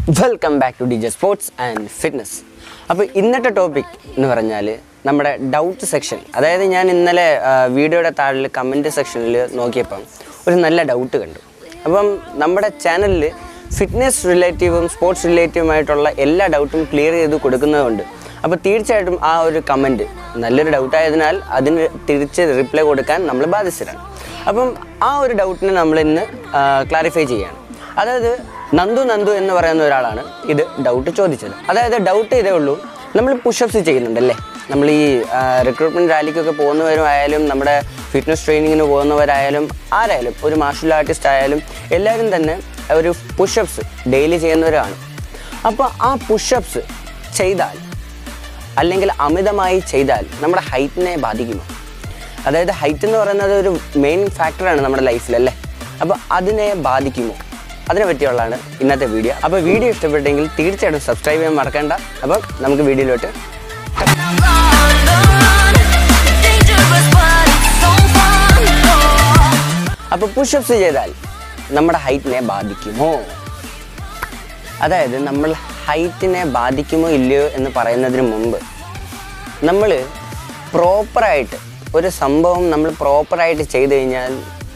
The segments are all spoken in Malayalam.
Welcome back to DJ Sports and Fitness. അപ്പോൾ ഇന്നത്തെ ടോപ്പിക് എന്ന് പറഞ്ഞാൽ നമ്മുടെ ഡൗട്ട് സെക്ഷൻ. അതായത് ഞാൻ ഇന്നലെ വീഡിയോയുടെ താഴെ കമൻറ്റ് സെക്ഷനിൽ നോക്കിയപ്പം ഒരു നല്ല ഡൗട്ട് കണ്ടു. അപ്പം നമ്മുടെ ചാനലിൽ ഫിറ്റ്നസ് റിലേറ്റീവും സ്പോർട്സ് റിലേറ്റീവുമായിട്ടുള്ള എല്ലാ ഡൗട്ടും ക്ലിയർ ചെയ്ത് കൊടുക്കുന്നതുകൊണ്ട് അപ്പോൾ തീർച്ചയായിട്ടും ആ ഒരു കമൻറ്റ് നല്ലൊരു ഡൗട്ടായതിനാൽ അതിന് തിരിച്ച് റിപ്ലൈ കൊടുക്കാൻ നമ്മൾ ബാധ്യസ്ഥരാണ്. അപ്പം ആ ഒരു ഡൗട്ടിനെ നമ്മളിന്ന് ക്ലാരിഫൈ ചെയ്യുകയാണ്. അതായത് നന്ദു എന്ന് പറയുന്ന ഒരാളാണ് ഇത് ഡൗട്ട് ചോദിച്ചത്. അതായത് ഡൗട്ട് ഇതേ ഉള്ളൂ, നമ്മൾ പുഷപ്സ് ചെയ്യുന്നുണ്ടല്ലേ, നമ്മൾ ഈ റിക്രൂട്ട്മെൻറ്റ് റാലിക്കൊക്കെ പോകുന്നവരായാലും നമ്മുടെ ഫിറ്റ്നസ് ട്രെയിനിങ്ങിന് പോകുന്നവരായാലും ആരായാലും ഒരു മാർഷൽ ആർട്ടിസ്റ്റ് ആയാലും എല്ലാവരും തന്നെ ഒരു പുഷപ്സ് ഡെയിലി ചെയ്യുന്നവരാണ്. അപ്പോൾ ആ പുഷപ്സ് ചെയ്താൽ അല്ലെങ്കിൽ അമിതമായി ചെയ്താൽ നമ്മുടെ ഹൈറ്റിനെ ബാധിക്കുമോ? അതായത് ഹൈറ്റ് എന്ന് പറയുന്നത് ഒരു മെയിൻ ഫാക്ടറാണ് നമ്മുടെ ലൈഫിലല്ലേ. അപ്പോൾ അതിനെ ബാധിക്കുമോ? അതിനെ പറ്റിയുള്ളതാണ് ഇന്നത്തെ വീഡിയോ. അപ്പോൾ വീഡിയോ ഇഷ്ടപ്പെട്ടെങ്കിൽ തീർച്ചയായിട്ടും സബ്സ്ക്രൈബ് ചെയ്യാൻ മറക്കണ്ട. അപ്പം നമുക്ക് വീഡിയോയിലോട്ട്. അപ്പോൾ പുഷപ്സ് ചെയ്താൽ നമ്മുടെ ഹൈറ്റിനെ ബാധിക്കുമോ? അതായത് നമ്മൾ ഹൈറ്റിനെ ബാധിക്കുമോ ഇല്ലയോ എന്ന് പറയുന്നതിന് മുമ്പ് നമ്മൾ പ്രോപ്പറായിട്ട് ഒരു സംഭവം നമ്മൾ പ്രോപ്പറായിട്ട് ചെയ്തു കഴിഞ്ഞാൽ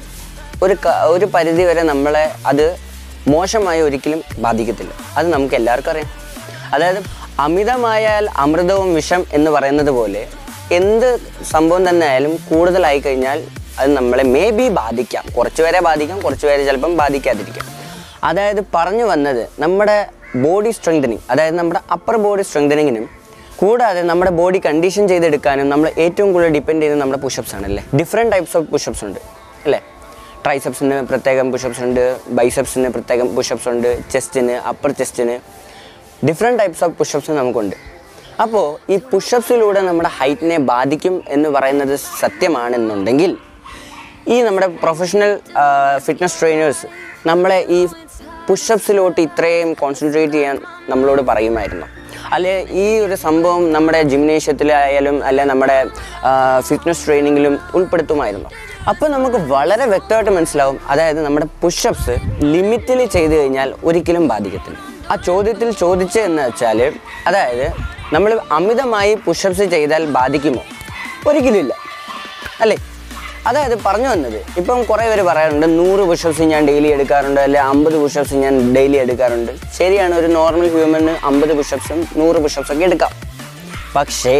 ഒരു പരിധി വരെ നമ്മളെ അത് മോശമായി ഒരിക്കലും ബാധിക്കത്തില്ല. അത് നമുക്ക് എല്ലാവർക്കും അറിയാം. അതായത് അമിതമായാൽ അമൃതവും വിഷം എന്ന് പറയുന്നത് പോലെ എന്ത് സംഭവം തന്നെ ആയാലും കൂടുതലായി കഴിഞ്ഞാൽ അത് നമ്മളെ മേ ബി ബാധിക്കാം. കുറച്ച് പേരെ ബാധിക്കാം, കുറച്ച് പേരെ ചിലപ്പം ബാധിക്കാതിരിക്കാം. അതായത് പറഞ്ഞു വന്നത് നമ്മുടെ ബോഡി സ്ട്രെങ്തനിങ്, അതായത് നമ്മുടെ അപ്പർ ബോഡി സ്ട്രെങ്തനിങ്ങിനും കൂടാതെ നമ്മുടെ ബോഡി കണ്ടീഷൻ ചെയ്തെടുക്കാനും നമ്മൾ ഏറ്റവും കൂടുതൽ ഡിപ്പെൻഡ് ചെയ്യുന്നത് നമ്മുടെ പുഷപ്സ് ആണല്ലേ. ഡിഫറെൻറ്റ് ടൈപ്സ് ഓഫ് പുഷപ്സ് ഉണ്ട് അല്ലേ. ട്രൈസെപ്സിന് പ്രത്യേകം പുഷപ്സ് ഉണ്ട്, ബൈസെപ്സിന് പ്രത്യേകം പുഷപ്സ് ഉണ്ട്, ചെസ്റ്റിന്, അപ്പർ ചെസ്റ്റിന് ഡിഫറെൻറ്റ് ടൈപ്സ് ഓഫ് പുഷപ്സ് നമുക്കുണ്ട്. അപ്പോൾ ഈ പുഷപ്സിലൂടെ നമ്മുടെ ഹൈറ്റിനെ ബാധിക്കും എന്ന് പറയുന്നത് സത്യമാണെന്നുണ്ടെങ്കിൽ ഈ നമ്മുടെ പ്രൊഫഷണൽ ഫിറ്റ്നസ് ട്രെയിനേഴ്സ് നമ്മളെ ഈ പുഷപ്സിലോട്ട് ഇത്രയും കോൺസെൻട്രേറ്റ് ചെയ്യാൻ നമ്മളോട് പറയുമായിരുന്നു. അല്ലെ ഈ ഒരു സംഭവം നമ്മുടെ ജിംനേഷ്യത്തിലായാലും അല്ലെ നമ്മുടെ ഫിറ്റ്നസ് ട്രെയിനിങ്ങിലും ഉൾപ്പെടുത്തുമായിരുന്നു. അപ്പോൾ നമുക്ക് വളരെ വ്യക്തമായിട്ട് മനസ്സിലാവും, അതായത് നമ്മുടെ പുഷപ്സ് ലിമിറ്റിൽ ചെയ്ത് കഴിഞ്ഞാൽ ഒരിക്കലും ബാധിക്കത്തില്ല. ആ ചോദ്യത്തിൽ ചോദിച്ചതെന്ന് വെച്ചാൽ, അതായത് നമ്മൾ അമിതമായി പുഷപ്സ് ചെയ്താൽ ബാധിക്കുമോ? ഒരിക്കലും ഇല്ല അല്ലേ. അതായത് പറഞ്ഞു വന്നത്, ഇപ്പം കുറേ പേര് പറയാറുണ്ട് 100 പുഷപ്സ് ഞാൻ ഡെയിലി എടുക്കാറുണ്ട്, അല്ലെ 50 പുഷപ്സ് ഞാൻ ഡെയിലി എടുക്കാറുണ്ട്. ശരിയാണ്, ഒരു നോർമൽ ഹ്യൂമന് 50 പുഷപ്സും 100 പുഷപ്സൊക്കെ എടുക്കാം. പക്ഷേ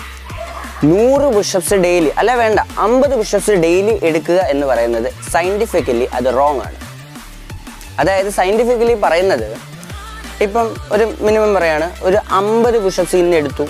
100 പുഷപ്സ് ഡെയിലി അല്ല വേണ്ട 50 പുഷപ്സ് ഡെയിലി എടുക്കുക എന്ന് പറയുന്നത് സയൻറ്റിഫിക്കലി അത് റോങ് ആണ്. അതായത് സയൻറ്റിഫിക്കലി പറയുന്നത്, ഇപ്പം ഒരു മിനിമം പറയാണ്, ഒരു 50 പുഷപ്സ് ഇന്ന് എടുത്തു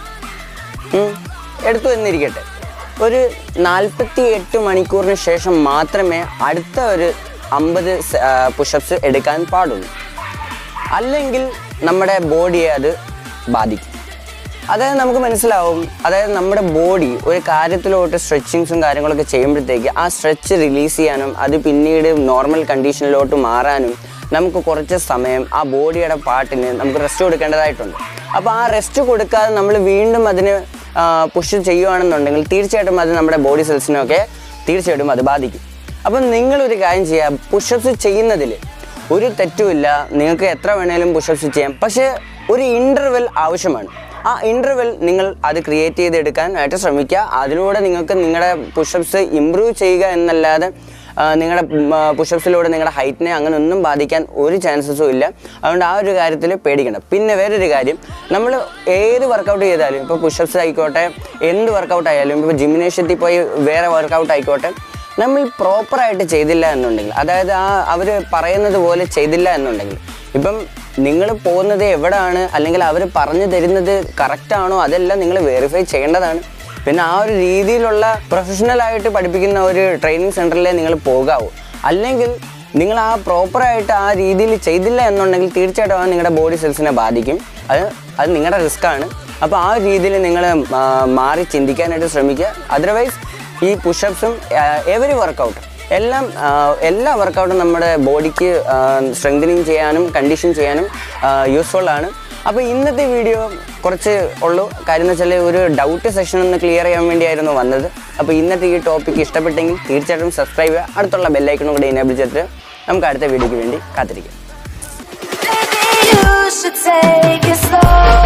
എന്നിരിക്കട്ടെ, ഒരു 48 മണിക്കൂറിന് ശേഷം മാത്രമേ അടുത്ത ഒരു 50 പുഷപ്സ് എടുക്കാൻ പാടുള്ളൂ. അല്ലെങ്കിൽ നമ്മുടെ ബോഡിയെ അത് ബാധിക്കും. അതായത് നമുക്ക് മനസ്സിലാവും, അതായത് നമ്മുടെ ബോഡി ഒരു കാര്യത്തിലോട്ട് സ്ട്രെച്ചിങ്സും കാര്യങ്ങളൊക്കെ ചെയ്യുമ്പോഴത്തേക്ക് ആ സ്ട്രെച്ച് റിലീസ് ചെയ്യാനും അത് പിന്നീട് നോർമൽ കണ്ടീഷനിലോട്ട് മാറാനും നമുക്ക് കുറച്ച് സമയം ആ ബോഡിയുടെ പാർട്ടിന് നമുക്ക് റെസ്റ്റ് കൊടുക്കേണ്ടതായിട്ടുണ്ട്. അപ്പോൾ ആ റെസ്റ്റ് കൊടുക്കാതെ നമ്മൾ വീണ്ടും അതിന് പുഷ് ചെയ്യുകയാണെന്നുണ്ടെങ്കിൽ തീർച്ചയായിട്ടും അത് നമ്മുടെ ബോഡി സെൽസിനൊക്കെ തീർച്ചയായിട്ടും അത് ബാധിക്കും. അപ്പം നിങ്ങളൊരു കാര്യം ചെയ്യുക, പുഷപ്സ് ചെയ്യുന്നതിൽ ഒരു തെറ്റുമില്ല, നിങ്ങൾക്ക് എത്ര വേണേലും പുഷപ്സ് ചെയ്യാം. പക്ഷേ ഒരു ഇൻ്റർവെൽ ആവശ്യമാണ്. ആ ഇൻ്റർവെൽ നിങ്ങൾ അത് ക്രിയേറ്റ് ചെയ്തെടുക്കാനായിട്ട് ശ്രമിക്കുക. അതിലൂടെ നിങ്ങൾക്ക് നിങ്ങളുടെ പുഷപ്സ് ഇമ്പ്രൂവ് ചെയ്യുക എന്നല്ലാതെ നിങ്ങളുടെ പുഷപ്സിലൂടെ നിങ്ങളുടെ ഹൈറ്റിനെ അങ്ങനെ ഒന്നും ബാധിക്കാൻ ഒരു ചാൻസസും ഇല്ല. അതുകൊണ്ട് ആ ഒരു കാര്യത്തിൽ പേടിക്കണം. പിന്നെ വേറൊരു കാര്യം, നമ്മൾ ഏത് വർക്കൗട്ട് ചെയ്താലും, ഇപ്പോൾ പുഷപ്സ് ആയിക്കോട്ടെ, എന്ത് വർക്കൗട്ട് ആയാലും, ഇപ്പോൾ ജിംനേഷ്യത്തിൽ പോയി വേറെ വർക്കൗട്ട് ആയിക്കോട്ടെ, നമ്മൾ പ്രോപ്പറായിട്ട് ചെയ്തില്ല എന്നുണ്ടെങ്കിൽ, അതായത് അവർ പറയുന്നത് പോലെ ചെയ്തില്ല എന്നുണ്ടെങ്കിൽ, ഇപ്പം നിങ്ങൾ പോകുന്നത് എവിടെയാണ് അല്ലെങ്കിൽ അവർ പറഞ്ഞു തരുന്നത് കറക്റ്റാണോ അതെല്ലാം നിങ്ങൾ വെരിഫൈ ചെയ്യേണ്ടതാണ്. പിന്നെ ആ ഒരു രീതിയിലുള്ള പ്രൊഫഷണലായിട്ട് പഠിപ്പിക്കുന്ന ഒരു ട്രെയിനിങ് സെൻറ്ററിലേ നിങ്ങൾ പോകാവൂ. അല്ലെങ്കിൽ നിങ്ങൾ ആ പ്രോപ്പറായിട്ട് ആ രീതിയിൽ ചെയ്തില്ല എന്നുണ്ടെങ്കിൽ തീർച്ചയായിട്ടും അത് നിങ്ങളുടെ ബോഡി സെൽസിനെ ബാധിക്കും. അത് നിങ്ങളുടെ റിസ്ക്കാണ്. അപ്പോൾ ആ രീതിയിൽ നിങ്ങൾ മാറി ചിന്തിക്കാനായിട്ട് ശ്രമിക്കുക. അതർവൈസ് ഈ പുഷപ്സും എവരി വർക്കൗട്ട് എല്ലാ വർക്കൗട്ടും നമ്മുടെ ബോഡിക്ക് സ്ട്രെങ്തനിങ് ചെയ്യാനും കണ്ടീഷൻ ചെയ്യാനും യൂസ്ഫുൾ ആണ്. അപ്പോൾ ഇന്നത്തെ വീഡിയോ കുറച്ച് ഉള്ളൂ. കാര്യം എന്ന് വെച്ചാൽ ഒരു ഡൗട്ട് സെഷൻ ഒന്ന് ക്ലിയർ ചെയ്യാൻ വേണ്ടിയായിരുന്നു വന്നത്. അപ്പോൾ ഇന്നത്തെ ഈ ടോപ്പിക്ക് ഇഷ്ടപ്പെട്ടെങ്കിൽ തീർച്ചയായിട്ടും സബ്സ്ക്രൈബ് ചെയ്യുക. അടുത്തുള്ള ബെല്ലൈക്കണും കൂടി എനേബിൾ ചെയ്തിട്ട് നമുക്ക് അടുത്ത വീഡിയോയ്ക്ക് വേണ്ടി കാത്തിരിക്കാം. should take it slow.